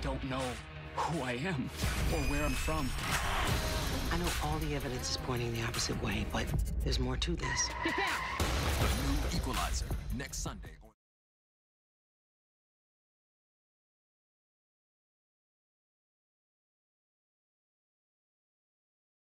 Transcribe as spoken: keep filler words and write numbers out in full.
don't know who I am or where I'm from. I know all the evidence is pointing the opposite way, but there's more to this. Get down! The new Equalizer, next Sunday.